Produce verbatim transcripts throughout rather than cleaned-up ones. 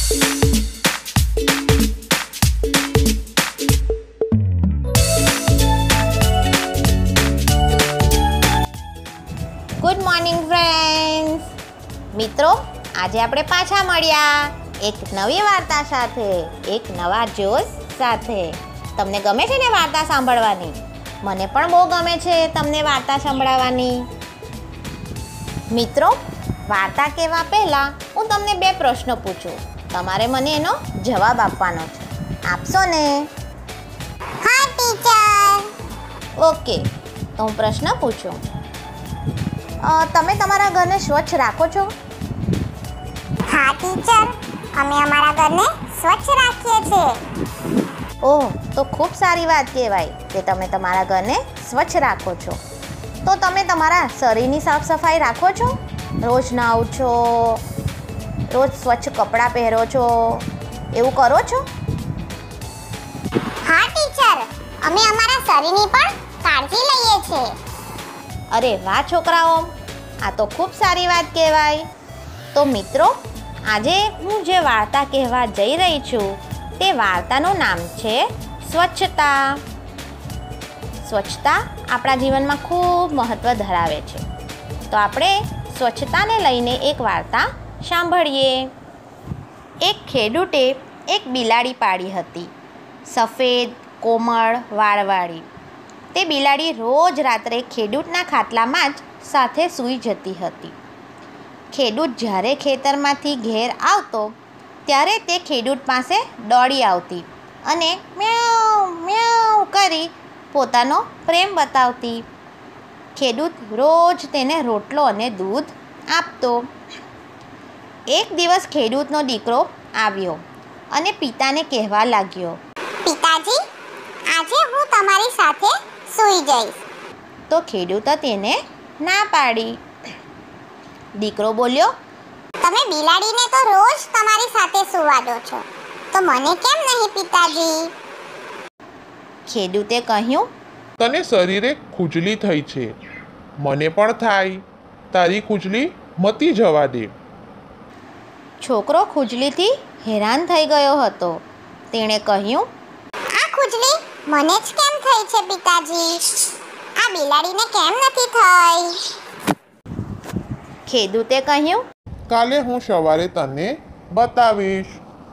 Good morning friends. મિત્રો, આજે આપણે પાછા મળ્યા એક નવી વાર્તા સાથે, એક નવા જોશ સાથે. તમને ગમે છે ને વાર્તા સાંભળવાની? મને પણ બહુ ગમે છે તમને વાર્તા સંભળાવવાની. મિત્રો, વાર્તા કહેવા પહેલાં હું તમને બે પ્રશ્નો પૂછું. તમારે મને એનો જવાબ આપવાનો છે. આપશો ને? હા ટીચર. ઓકે, તો હું પ્રશ્ન પૂછું. તમે તમારા ઘરને સ્વચ્છ રાખો છો? હા ટીચર, અમે અમારા ઘરને સ્વચ્છ રાખીએ છીએ. ઓહ, તો ખૂબ સારી વાત કહેવાય કે તમે તમારા ઘરને સ્વચ્છ રાખો છો. તો તમે તમારા શરીરની સાફ સફાઈ રાખો છો? રોજ નાહો છો, રોજ સ્વચ્છ કપડાં પહેરો છો, એવું કરો છો? હા ટીચર, અમે અમારા શરીરની પણ કાળજી લઈએ છીએ. અરે વાહ છોકરાઓ, આ તો ખૂબ સારી વાત કહેવાય. તો મિત્રો, આજે હું જે વાર્તા કહેવા જઈ રહી છું તે વાર્તાનું નામ છે સ્વચ્છતા. સ્વચ્છતા આપણા જીવનમાં ખૂબ મહત્ત્વ ધરાવે છે. તો આપણે સ્વચ્છતાને લઈને એક વાર્તા સાંભળીએ. એક ખેડૂતે એક બિલાડી પાળી હતી, સફેદ કોમળ વાળવાળી. તે બિલાડી રોજ રાત્રે ખેડૂતના ખાટલામાં જ સાથે સૂઈ જતી હતી. ખેડૂત જ્યારે ખેતરમાંથી ઘેર આવતો ત્યારે તે ખેડૂત પાસે દોડી આવતી અને મ્યાઉ મ્યાઉ કરી પોતાનો પ્રેમ બતાવતી. ખેડૂત રોજ તેને રોટલો અને દૂધ આપતો. એક દિવસ ખેડૂતનો દીકરો આવ્યો અને પિતાને કહેવા લાગ્યો, પિતાજી, આજે હું તમારી સાથે સૂઈ જઈશ. તો ખેડૂતે તેને ના પાડી. દીકરો બોલ્યો, તમે બિલાડીને તો રોજ તમારી સાથે સૂવા દો છો, તો મને કેમ નહીં પિતાજી? ખેડૂતે કહ્યું, તને શરીરે ખુજલી થઈ છે, મને પણ થાય. તારી ખુજલી મટી જવા દે. છોકરો ખુજલીથી હેરાન થઈ ગયો હતો. તેણે કહ્યું, આ ખુજલી મને જ કેમ થઈ છે પિતાજી? આ બિલાડીને કેમ નથી થઈ? ખેડૂતે કહ્યું, કાલે હું સવારે તને બતાવીશ.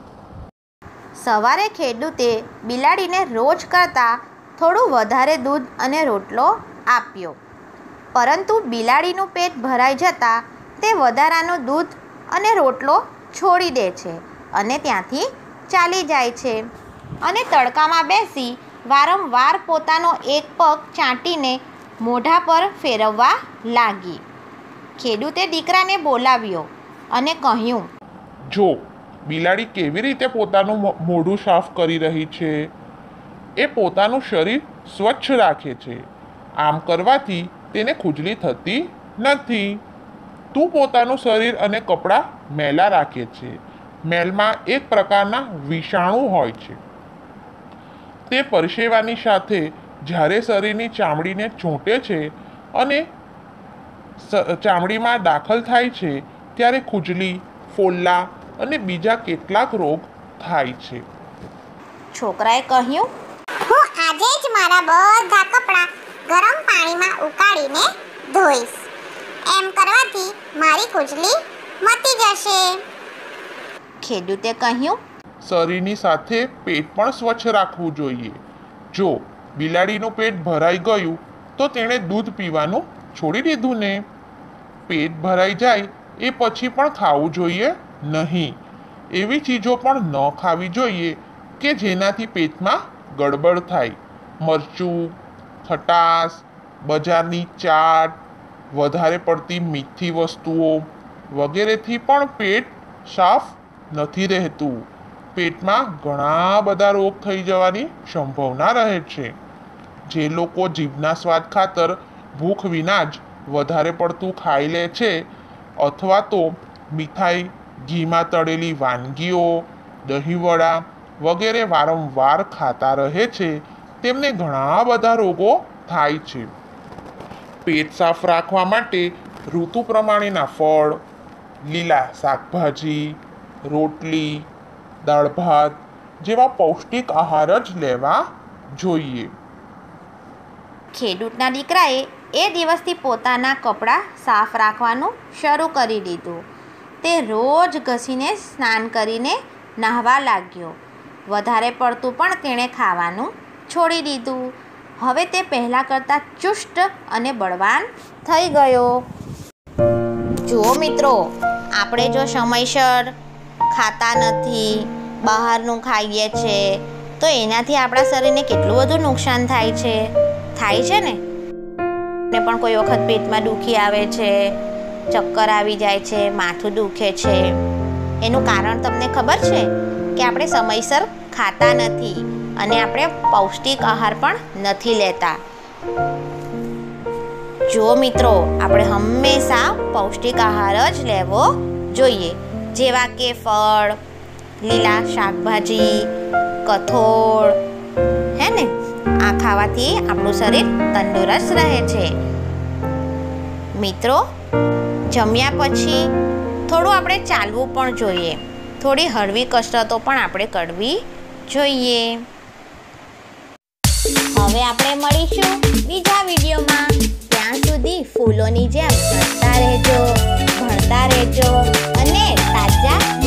સવારે ખેડૂતે બિલાડીને રોજ કરતાં થોડું વધારે દૂધ અને રોટલો આપ્યો. પરંતુ બિલાડીનું પેટ ભરાઈ જતાં તે વધારાનું દૂધ અને રોટલો છોડી દે છે અને ત્યાંથી ચાલી જાય છે અને તડકામાં બેસી વારંવાર પોતાનો એક પગ ચાટીને મોઢા પર ફેરવવા લાગી. ખેડૂતે દીકરાને બોલાવ્યો અને કહ્યું, જો બિલાડી કેવી રીતે પોતાનું મોઢું સાફ કરી રહી છે. એ પોતાનું શરીર સ્વચ્છ રાખે છે. આમ કરવાથી તેને ખુજલી થતી નથી. તું પોતાનું શરીર અને કપડાં મેલા રાખે છે. મેલમાં એક પ્રકારના વિષાણુ હોય છે. તે પરસેવાની સાથે જ્યારે શરીરની ચામડીને ચોંટે છે અને ચામડીમાં દાખલ થાય છે ત્યારે ખુજલી, ફોલ્લા અને બીજા કેટલાક રોગ થાય છે. છોકરાએ કહ્યું, હું આજે જ મારા બધા કપડાં ગરમ પાણીમાં ઉકાળીને ધોઈશ. એમ કરવાથી મારી ખુજલી મટી જશે. ખેડૂતે કહ્યું, શરીરની સાથે પેટ પણ સ્વચ્છ રાખવું જોઈએ. જો બિલાડીનું પેટ ભરાઈ ગયું તો તેણે દૂધ પીવાનું છોડી દીધું ને. પેટ ભરાઈ જાય એ પછી પણ ખાવું જોઈએ નહીં. એવી ચીજો પણ ન ખાવી જોઈએ કે જેનાથી પેટમાં ગડબડ થાય. મરચું, ખટાશ, બજારની ચાટ, વધારે પડતી મીઠી વસ્તુઓ વગેરેથી પણ પેટ સાફ નથી રહેતું. પેટમાં ઘણા બધા રોગ થઈ જવાની સંભાવના રહે છે. જે લોકો જીભના સ્વાદ ખાતર ભૂખ વિના જ વધારે પડતું ખાઈ લે છે અથવા તો મીઠાઈ, ઘીમાં તળેલી વાનગીઓ, દહીંવડા વગેરે વારંવાર ખાતા રહે છે તેમને ઘણા બધા રોગો થાય છે. પેટ સાફ રાખવા માટે ઋતુ પ્રમાણેના ફળ, લીલા શાકભાજી, રોટલી, દાળ ભાત જેવા પૌષ્ટિક આહાર જ લેવા જોઈએ. ખેડૂતના દીકરાએ એ દિવસથી પોતાના કપડાં સાફ રાખવાનું શરૂ કરી દીધું. તે રોજ ઘસીને સ્નાન કરીને નહાવા લાગ્યો. વધારે પડતું પણ તેણે ખાવાનું છોડી દીધું. હવે તે પહેલાં કરતાં ચુસ્ત અને બળવાન થઈ ગયો. જુઓ મિત્રો, આપણે જો સમયસર ખાતા નથી, બહારનું ખાઈએ છીએ, તો એનાથી આપણા શરીરને કેટલું બધું નુકસાન થાય છે થાય છે ને ને પણ કોઈ વખત પેટમાં દુખી આવે છે, ચક્કર આવી જાય છે, માથું દુખે છે. એનું કારણ તમને ખબર છે કે આપણે સમયસર ખાતા નથી અને આપણે પૌષ્ટિક આહાર પણ નથી લેતા. જો મિત્રો, આપણે હંમેશા પૌષ્ટિક આહાર જ લેવો જોઈએ, જેવા કે ફળ, લીલા શાકભાજી, કઠોળ, હે ને આ ખાવાથી આપણું શરીર તંદુરસ્ત રહે છે. મિત્રો, જમ્યા પછી થોડું આપણે ચાલવું પણ જોઈએ. થોડી હળવી કસરતો પણ આપણે કરવી જોઈએ. હવે આપણે મળીશું બીજા વિડીયોમાં. ત્યાં સુધી ફૂલોની જેમ હસતા રહેજો, ભણતા રહેજો અને તાજા